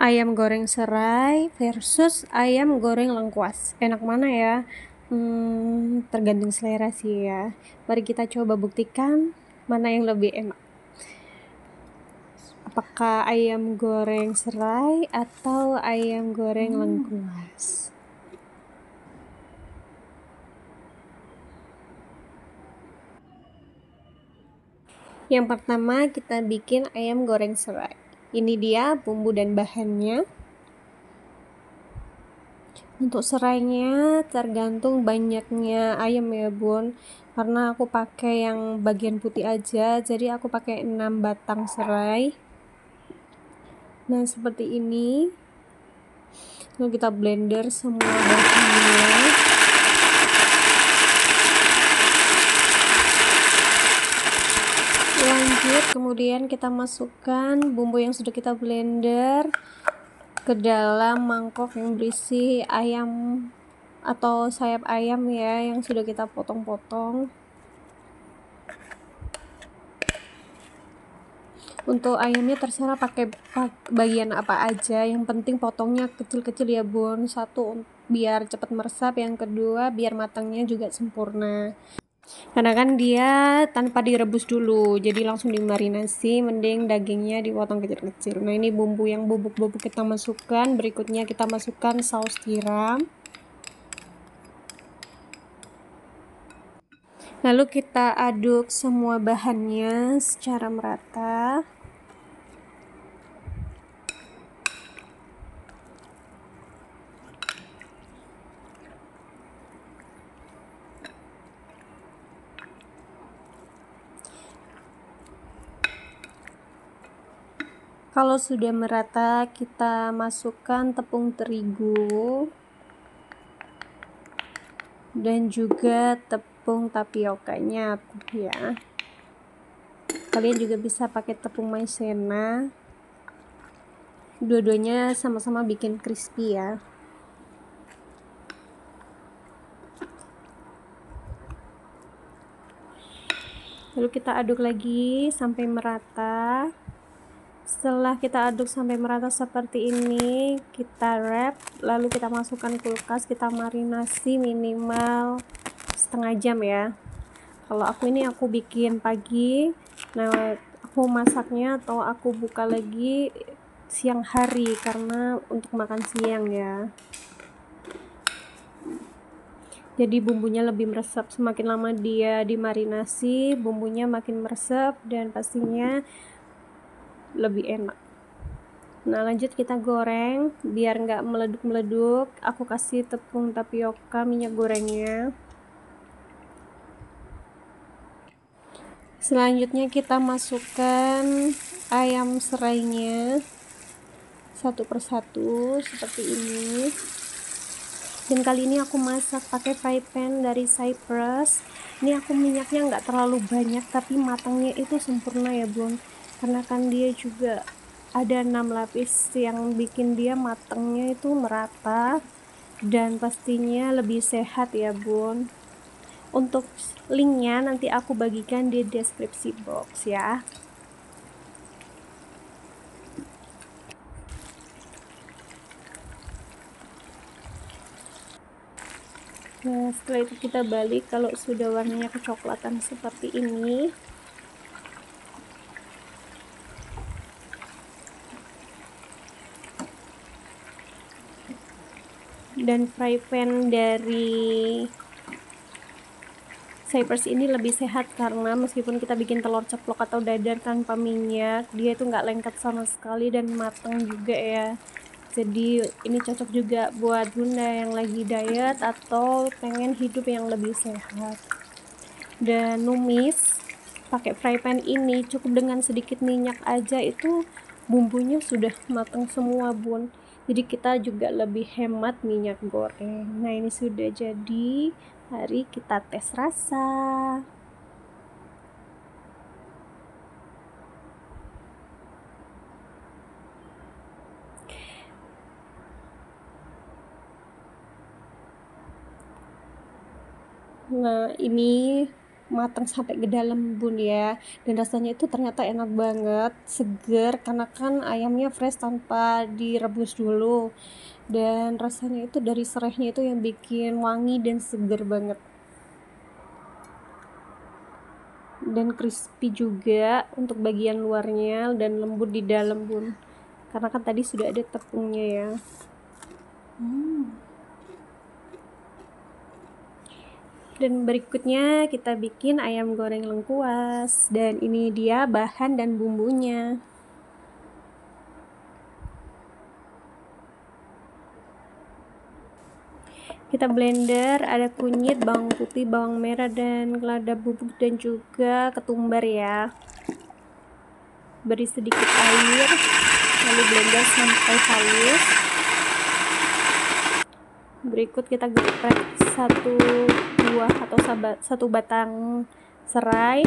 Ayam goreng serai versus ayam goreng lengkuas. Enak mana ya? Tergantung selera sih ya. Mari kita coba buktikan mana yang lebih enak. Apakah ayam goreng serai atau ayam goreng lengkuas? Yang pertama kita bikin ayam goreng serai. Ini dia bumbu dan bahannya. Untuk serainya tergantung banyaknya ayam ya bun, karena aku pakai yang bagian putih aja, jadi aku pakai 6 batang serai. Nah seperti ini. Lalu kita blender semua bahannya. Lanjut kemudian kita masukkan bumbu yang sudah kita blender ke dalam mangkok yang berisi ayam atau sayap ayam ya, yang sudah kita potong-potong. Untuk ayamnya terserah pakai bagian apa aja, yang penting potongnya kecil-kecil ya bun. Satu biar cepat meresap, yang kedua biar matangnya juga sempurna, karena kan dia tanpa direbus dulu, jadi langsung dimarinasi. Mending dagingnya dipotong kecil-kecil. Nah ini bumbu yang bubuk-bubuk kita masukkan. Berikutnya kita masukkan saus tiram, lalu kita aduk semua bahannya secara merata. Kalau sudah merata, kita masukkan tepung terigu dan juga tepung tapiokanya ya. Kalian juga bisa pakai tepung maizena. Dua-duanya sama-sama bikin crispy ya. Lalu kita aduk lagi sampai merata. Setelah kita aduk sampai merata seperti ini, kita wrap, lalu kita masukkan kulkas. Kita marinasi minimal setengah jam ya. Kalau aku ini aku bikin pagi, nah aku masaknya atau aku buka lagi siang hari karena untuk makan siang ya. Jadi bumbunya lebih meresap. Semakin lama dia dimarinasi, bumbunya makin meresap dan pastinya lebih enak. Nah lanjut kita goreng biar nggak meleduk-meleduk. Aku kasih tepung tapioka minyak gorengnya. Selanjutnya kita masukkan ayam serainya satu persatu seperti ini. Dan kali ini aku masak pakai fry pan dari Cypress. Ini aku minyaknya nggak terlalu banyak, tapi matangnya itu sempurna ya bun, karena kan dia juga ada 6 lapis yang bikin dia matangnya itu merata dan pastinya lebih sehat ya bun. Untuk linknya nanti aku bagikan di deskripsi box ya. Nah setelah itu kita balik. Kalau sudah warnanya kecoklatan seperti ini, dan fry pan dari Cypress ini lebih sehat karena meskipun kita bikin telur ceplok atau dadar tanpa minyak, dia itu nggak lengket sama sekali dan matang juga ya. Jadi ini cocok juga buat bunda yang lagi diet atau pengen hidup yang lebih sehat. Dan numis pakai fry pan ini cukup dengan sedikit minyak aja itu bumbunya sudah matang semua bun. Jadi kita juga lebih hemat minyak goreng. Nah ini sudah jadi. Mari kita tes rasa. Nah ini matang sampai ke dalam bun ya, dan rasanya itu ternyata enak banget, seger karena kan ayamnya fresh tanpa direbus dulu, dan rasanya itu dari serainya itu yang bikin wangi dan seger banget, dan crispy juga untuk bagian luarnya dan lembut di dalam bun, karena kan tadi sudah ada tepungnya ya. Dan berikutnya kita bikin ayam goreng lengkuas, dan ini dia bahan dan bumbunya. Kita blender, ada kunyit, bawang putih, bawang merah, dan lada bubuk, dan juga ketumbar ya. Beri sedikit air, lalu blender sampai halus. Berikut kita geprek satu buah atau satu batang serai.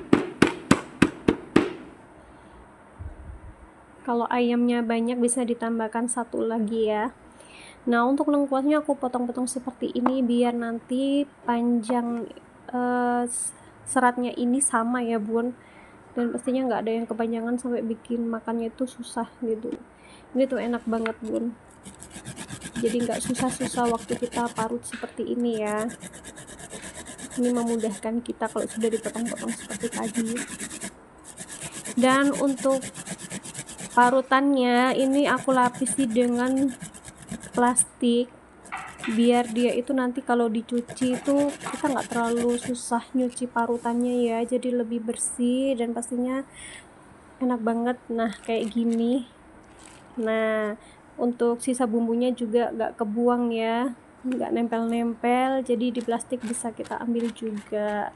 Kalau ayamnya banyak bisa ditambahkan satu lagi ya. Nah, untuk lengkuasnya aku potong-potong seperti ini biar nanti panjang seratnya ini sama ya bun, dan pastinya nggak ada yang kepanjangan sampai bikin makannya itu susah gitu. Ini tuh enak banget bun, jadi nggak susah-susah waktu kita parut seperti ini ya. Ini memudahkan kita kalau sudah dipotong-potong seperti tadi. Dan untuk parutannya ini aku lapisi dengan plastik biar dia itu nanti kalau dicuci itu kita nggak terlalu susah nyuci parutannya ya, jadi lebih bersih dan pastinya enak banget. Nah kayak gini. Nah untuk sisa bumbunya juga nggak kebuang ya, nggak nempel-nempel, jadi di plastik bisa kita ambil juga.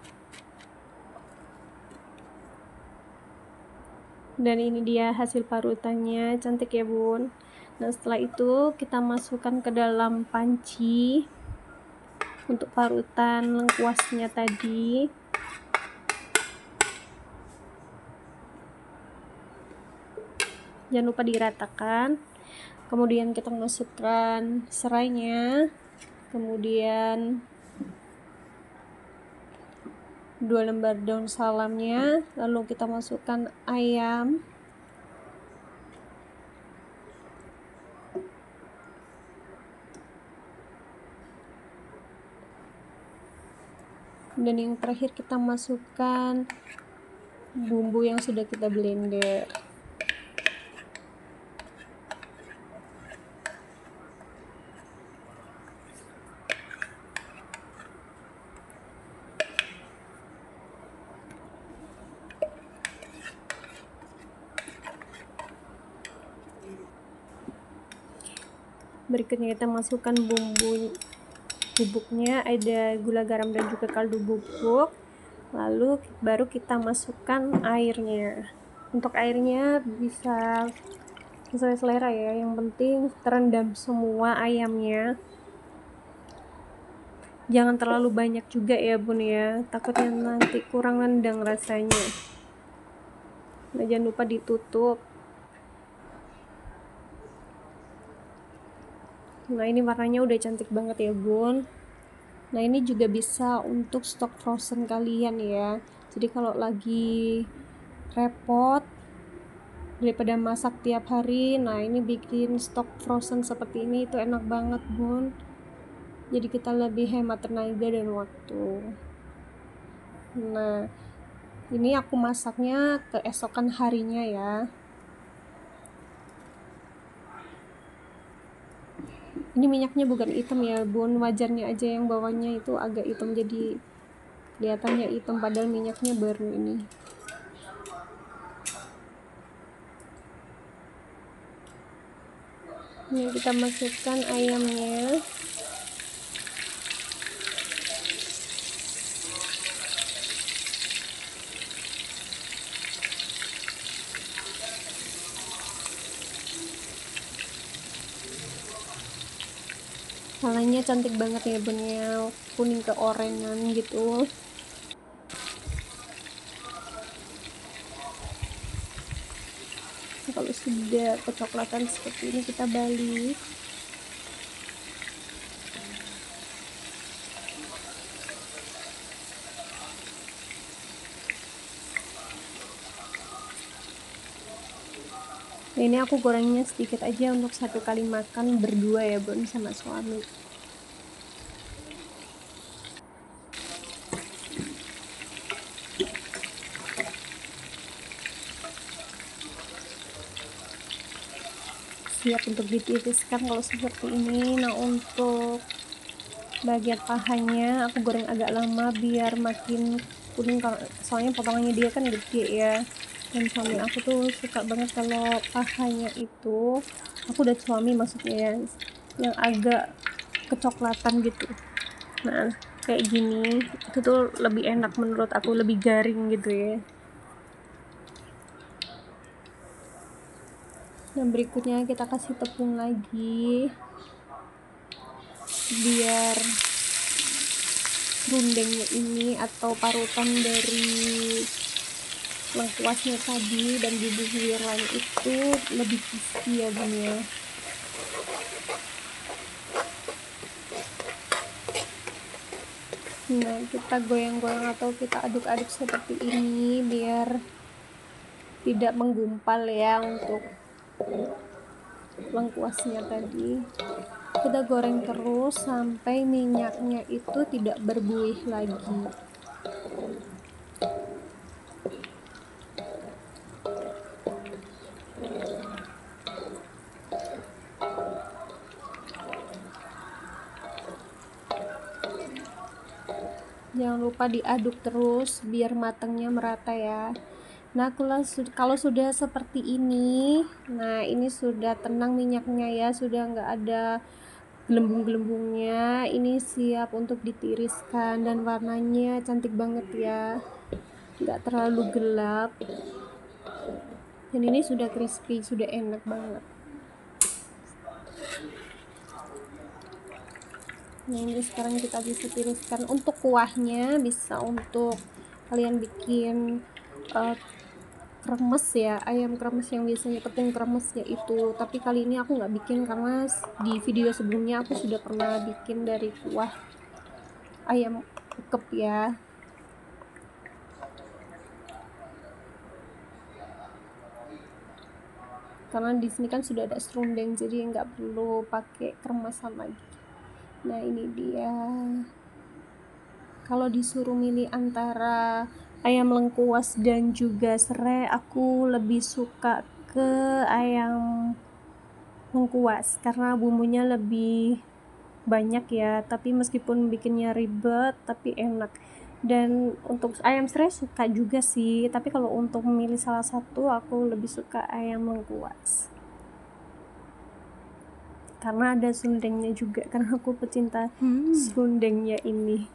Dan ini dia hasil parutannya, cantik ya bun. Nah setelah itu kita masukkan ke dalam panci untuk parutan lengkuasnya tadi. Jangan lupa diratakan. Kemudian kita masukkan serainya, kemudian 2 lembar daun salamnya, lalu kita masukkan ayam, dan yang terakhir kita masukkan bumbu yang sudah kita blender. Berikutnya kita masukkan bumbu bubuknya, ada gula, garam, dan juga kaldu bubuk. Lalu baru kita masukkan airnya. Untuk airnya bisa sesuai selera ya, yang penting terendam semua ayamnya. Jangan terlalu banyak juga ya bun ya, takutnya nanti kurang nendang rasanya. Nah jangan lupa ditutup. Nah ini warnanya udah cantik banget ya bun. Nah ini juga bisa untuk stok frozen kalian ya, jadi kalau lagi repot daripada masak tiap hari, nah ini bikin stok frozen seperti ini itu enak banget bun, jadi kita lebih hemat tenaga dan waktu. Nah ini aku masaknya keesokan harinya ya. Ini minyaknya bukan hitam ya bun, wajarnya aja yang bawahnya itu agak hitam, jadi kelihatannya hitam padahal minyaknya baru ini. Ini kita masukkan ayamnya. Warnanya cantik banget ya bunnya, kuning keorengan gitu. Kalau sudah kecoklatan seperti ini kita balik. Nah, ini aku gorengnya sedikit aja untuk satu kali makan berdua ya Bun sama suami. Siap untuk ditiriskan kalau seperti ini. Nah, untuk bagian pahanya aku goreng agak lama biar makin kuning, soalnya potongannya dia kan gede ya, dan suami aku tuh suka banget kalau pahanya itu, aku udah suami maksudnya ya, yang agak kecoklatan gitu. Nah, kayak gini itu tuh lebih enak menurut aku, lebih garing gitu ya. Nah, berikutnya kita kasih tepung lagi biar rundengnya ini atau parutan dari lengkuasnya tadi dan bumbu yang lain itu lebih crispy ya Bun ya. Nah, kita goyang-goyang atau kita aduk-aduk seperti ini biar tidak menggumpal ya untuk lengkuasnya tadi. Kita goreng terus sampai minyaknya itu tidak berbuih lagi. Jangan lupa diaduk terus biar matangnya merata ya. Nah, kalau sudah seperti ini, nah ini sudah tenang minyaknya ya, sudah nggak ada gelembung-gelembungnya. Ini siap untuk ditiriskan dan warnanya cantik banget ya, nggak terlalu gelap. Dan ini sudah crispy, sudah enak banget. Nah, ini sekarang kita bisa tiriskan. Untuk kuahnya bisa untuk kalian bikin kremes ya, ayam kremes yang biasanya tepung kremesnya itu, tapi kali ini aku nggak bikin karena di video sebelumnya aku sudah pernah bikin dari kuah ayam ukep ya. Karena di sini kan sudah ada serundeng, jadi nggak perlu pakai kemasan lagi. Nah, ini dia. Kalau disuruh milih antara ayam lengkuas dan juga serai, aku lebih suka ke ayam lengkuas karena bumbunya lebih banyak ya, tapi meskipun bikinnya ribet tapi enak. Dan untuk ayam serai suka juga sih, tapi kalau untuk memilih salah satu aku lebih suka ayam lengkuas karena ada serundengnya juga, karena aku pecinta serundengnya ini.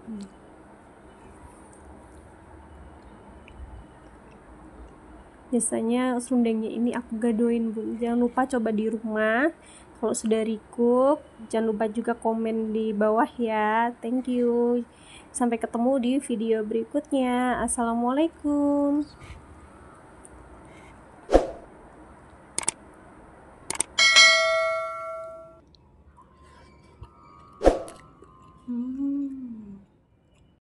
Biasanya serundengnya ini aku gadoin Bun. Jangan lupa coba di rumah. Kalau sudah recook, jangan lupa juga komen di bawah ya. Thank you. Sampai ketemu di video berikutnya. Assalamualaikum.